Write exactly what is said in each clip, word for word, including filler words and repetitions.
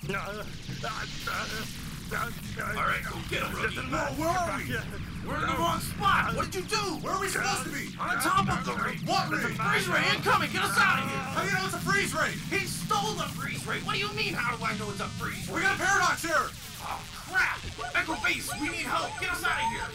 Alright, go get him, Rookie. Whoa, where are we? We're in the wrong spot. What did you do? Where are we supposed to be? On top of the ring. What ring? Freeze ray incoming. Get us out of here. How do you know it's a freeze ray? He stole the freeze ray. What do you mean, how do I know it's a freeze ray? We got a paradox here. Oh, crap. Echo Base, we need help. Get us out of here.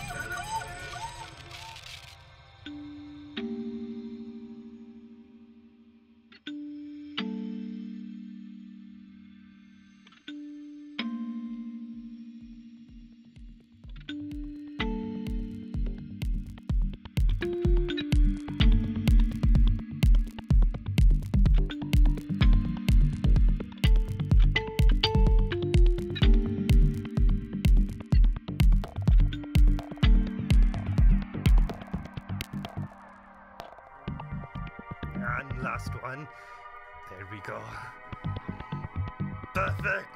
And last one. There we go. Perfect.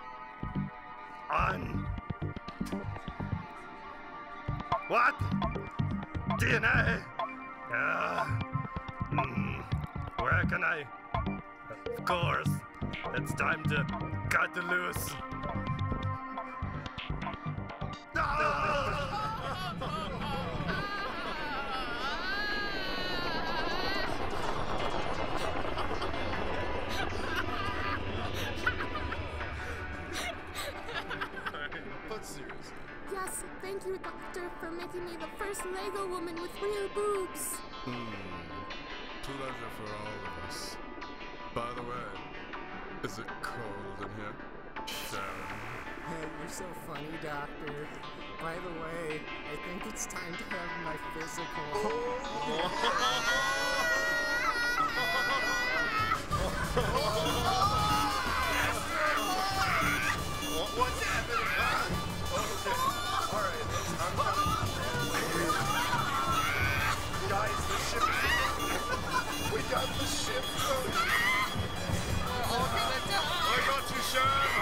On. What? D N A? Uh, mm, where can I? Of course. It's time to cut the loose. But seriously. Yes, thank you, Doctor, for making me the first Lego woman with real boobs. Hmm. Pleasure for all of us. By the way, is it cold in here? Sharon. Hey, you're so funny, Doctor. By the way, I think it's time to have my physical. What's happening? Alright, I'm coming. Guys, the ship. We got the ship. I got you, Sharon.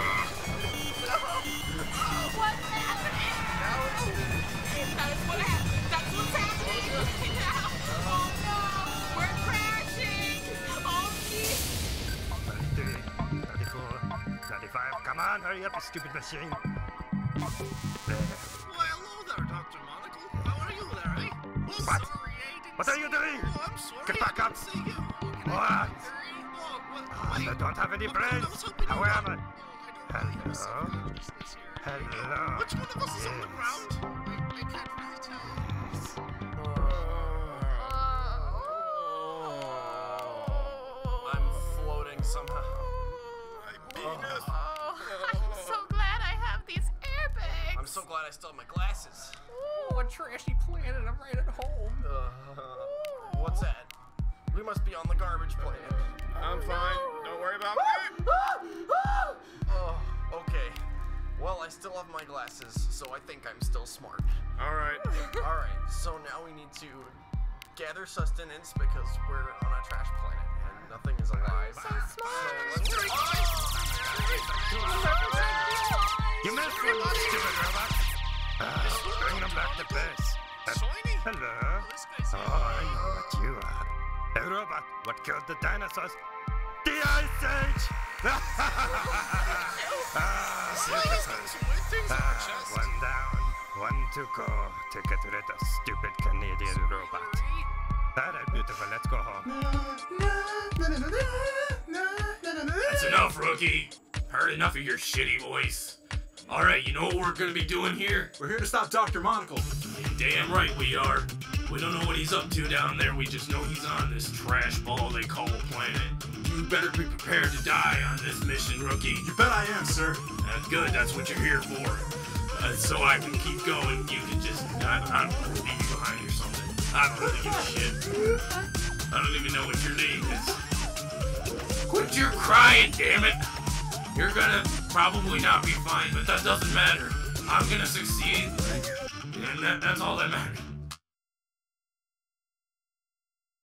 What's happening? Now it's That's what happened. That's what's happening. Oh no, we're crashing. Oh geez. thirty-three, thirty-four, thirty-five. Come on, hurry up, you stupid machine. There. Why, hello there, Doctor Monocle. How are you there, eh? Oh, What? sorry, I didn't What are you doing? Oh, I'm sorry. Get back I up. didn't see you. What? Oh, what? Oh, Wait. I don't have any Oh, brains. I was hoping you However, would. Oh, I don't know. hello? Hello? Which one of us is on the Yes. ground? I, I can't really tell. Yes. I'm floating somehow. My penis. Oh, I'm so glad I have these airbags. I'm so glad I still have my glasses. Oh, a trashy planet. I'm right at home. Uh, what's that? We must be on the garbage planet. I'm fine. Don't worry about me. Oh, okay. Well, I still have my glasses, so I think I'm still smart. Alright. Alright, so now we need to gather sustenance because we're on a trash planet and nothing is alive. So smart. So let's You missed one, stupid robot. Uh, bring them back to base. Uh, Shiny? hello? This guy's Oh, I know what you are. Hey, robot, what killed the dinosaurs? The Ice Age! Ah, beautiful. some weird things on her Ah, chest. one down, one to go to get rid of the stupid Canadian robot. Alright, beautiful, let's go home. That's enough, Rookie. Heard enough of your shitty voice. Alright, you know what we're gonna be doing here? We're here to stop Doctor Monocle. Damn right we are. We don't know what he's up to down there, we just know he's on this trash ball they call a planet. You better be prepared to die on this mission, Rookie. You bet I am, sir. That's good, that's what you're here for. Uh, so I can keep going, you can just, I, I don't know, leave you behind or something. I don't really give a shit. I don't even know what your name is. Quit your crying, damn it! You're gonna probably not be fine, but that doesn't matter. I'm gonna succeed, and that, that's all that matters.